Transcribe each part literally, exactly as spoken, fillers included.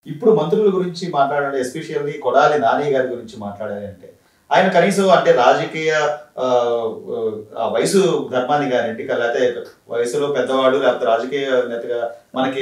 ఇప్పుడు మంత్రుల గురించి మాట్లాడాలి, ఎస్పెషల్లీ కొడాలి నాని గారి గురించి మాట్లాడాలి అంటే ఆయన కనీసం అంటే రాజకీయ వయసు ధర్మాన్ని కానివ్వండి, లేకపోతే వయసులో పెద్దవాడు లేకపోతే రాజకీయ నేతగా మనకి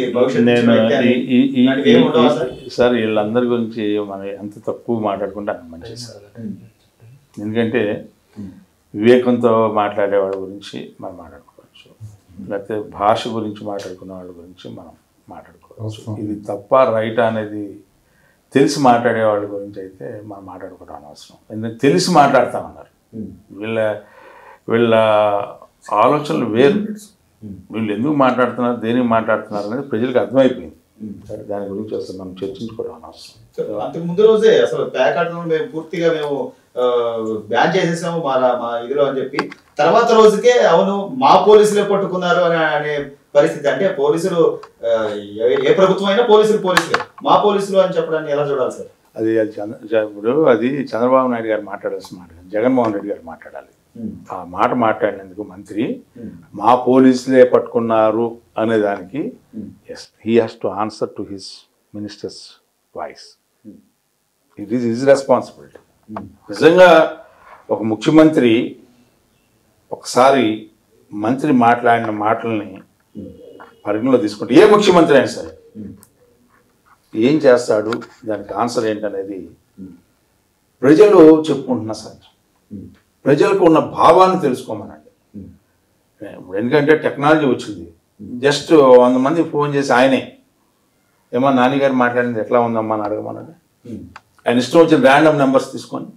సార్ వీళ్ళందరి గురించి మనం ఎంత తక్కువ మాట్లాడుకుంటే అంత మంచిది సార్. ఎందుకంటే వివేకంతో మాట్లాడే వాళ్ళ గురించి మనం మాట్లాడుకోవచ్చు, లేకపోతే భాష గురించి మాట్లాడుకునే వాళ్ళ గురించి మనం మాట్లాడుకోవచ్చు. ఇది తప్ప రైట్ అనేది తెలిసి మాట్లాడే వాళ్ళ గురించి అయితే మనం మాట్లాడుకోవడం అనవసరం. ఎందుకంటే తెలిసి మాట్లాడతామన్నారు. వీళ్ళ వీళ్ళ ఆలోచనలు వేరు. వీళ్ళు ఎందుకు మాట్లాడుతున్నారు, దేనికి మాట్లాడుతున్నారు అనేది ప్రజలకు అర్థమైపోయింది. దాని గురించి అసలు మనం చర్చించుకోవడం అనవసరం. అంతకు ముందు రోజే అసలు ప్యాకెట్లను మేము పూర్తిగా మేము బ్యాన్ చేసేసాము మా మా ఇదిలో అని చెప్పి తర్వాత రోజుకే అవును మా పోలీసులే పట్టుకున్నారు అని అనే పరిస్థితి. అంటే పోలీసులు ఏ ప్రభుత్వం అయినా పోలీసులు పోలీసులే, మా పోలీసులు అని చెప్పడాన్ని ఎలా చూడాలి సార్? అది అది చంద్ర ఇప్పుడు అది చంద్రబాబు నాయుడు గారు మాట్లాడాల్సిన మాట, జగన్మోహన్ రెడ్డి గారు మాట్లాడాలి. ఆ మాట మాట్లాడినందుకు మంత్రి మా పోలీసులే పట్టుకున్నారు అనే దానికి yes he has to answer to his ministers voice. It is his responsibility. నిజంగా ఒక ముఖ్యమంత్రి ఒకసారి మంత్రి మాట్లాడిన మాటల్ని పరిగణలో తీసుకుంటే ఏ ముఖ్యమంత్రి అయినా సరే ఏం చేస్తాడు, దానికి ఆన్సర్ ఏంటనేది ప్రజలు చెప్పుకుంటున్నా సార్. ప్రజలకు ఉన్న భావాన్ని తెలుసుకోమనండి. ఎందుకంటే టెక్నాలజీ వచ్చింది. జస్ట్ వంద మంది ఫోన్ చేసి ఆయనే ఏమో నాన్నగారు మాట్లాడింది ఎట్లా ఉందమ్మా అని అడగమనండి. ఆయన ఇష్టం వచ్చిన ర్యాండమ్ నెంబర్స్ తీసుకొని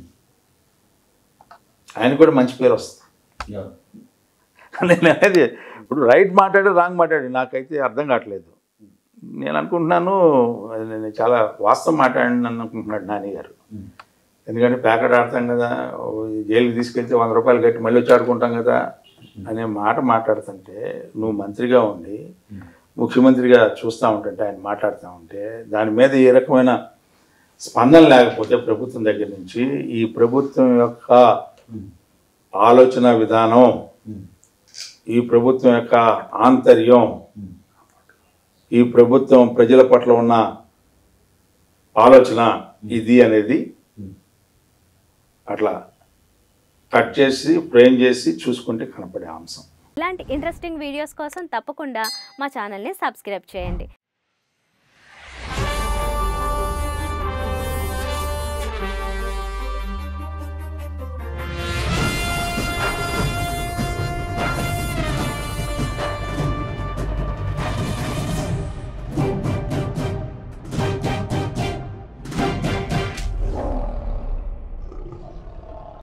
ఆయన కూడా మంచి పేరు వస్తుంది. నేను అనేది ఇప్పుడు రైట్ మాట్లాడి రాంగ్ మాట్లాడి నాకైతే అర్థం కావట్లేదు. నేను అనుకుంటున్నాను నేను చాలా వాస్తవం మాట్లాడిన అనుకుంటున్నాడు నాని గారు. ఎందుకంటే ప్యాకెట్ ఆడతాం కదా, జైలుకి తీసుకెళ్తే వంద రూపాయలు కట్టి మళ్ళీ వచ్చి ఆడుకుంటాం కదా అనే మాట మాట్లాడుతుంటే నువ్వు మంత్రిగా ఉండి ముఖ్యమంత్రిగా చూస్తూ ఉంటుంటే ఆయన మాట్లాడుతూ ఉంటే దాని మీద ఏ రకమైన స్పందన లేకపోతే ప్రభుత్వం దగ్గర నుంచి ఈ ప్రభుత్వం యొక్క ఆలోచన విధానం, ఈ ప్రభుత్వం యొక్క ఆంతర్యం, ఈ ప్రభుత్వం ప్రజల పట్ల ఉన్న ఆలోచన ఇది అనేది అట్లా కట్ చేసి ఫ్రేమ్ చేసి చూసుకుంటే కనపడే అంశం. ఇలాంటి ఇంట్రెస్టింగ్ వీడియోస్ కోసం తప్పకుండా మా ఛానల్ని సబ్స్క్రైబ్ చేయండి.